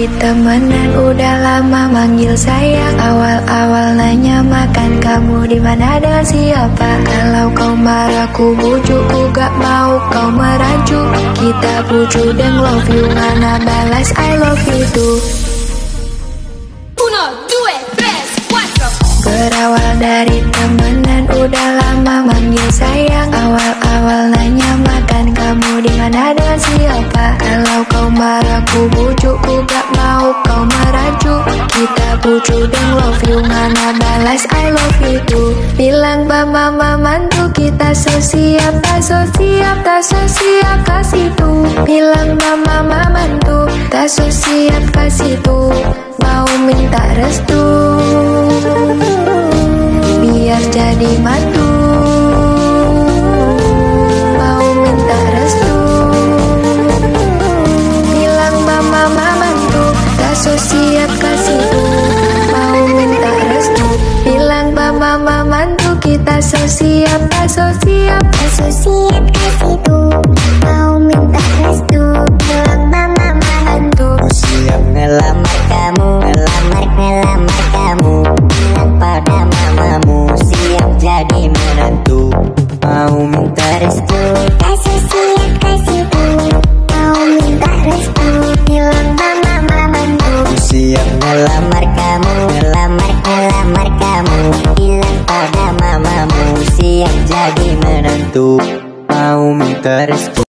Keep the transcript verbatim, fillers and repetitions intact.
dari temenan udah lama manggil sayang. Awal-awal nanya makan kamu di mana dengan siapa. Kalau kau marah ku bujuk, ku gak mau kau merajuk. Kita bujuk dan love you, mana balas I love you too. Uno, due, tres, cuatro. Berawal dari temenan udah lama manggil sayang. Awal-awal nanya makan kamu di mana dengan siapa. Kalau kau marah ku bujuk, ku gak mau kau merajuk. Kita bujuk dan love you, mana balas I love you too. Bilang ba mama mantu kita so siap, tak so siap, tak so siap kasih tuh. Bilang ba mama mantu tak so siap kasih tuh. Mau minta restu biar jadi mantu. Mau minta restu bilang mama mantu tak so siap kasih tuh. Mau minta restu bilang mama mantu kita so siap, tak so siap, tak so siap kasih tuh. Mau minta restu bilang mama mantu siap ngelamar kamu, ngelamar ngelamar kamu. Bilang pada mamamu siap jadi menantu. Mau minta restu, kasih siap kasih tuh. Mau minta restu bilang mama mantu siap ngelamar kamu, ngelamar ngelamar kamu. Bilang pada mamamu siap jadi menantu. Mau minta restu.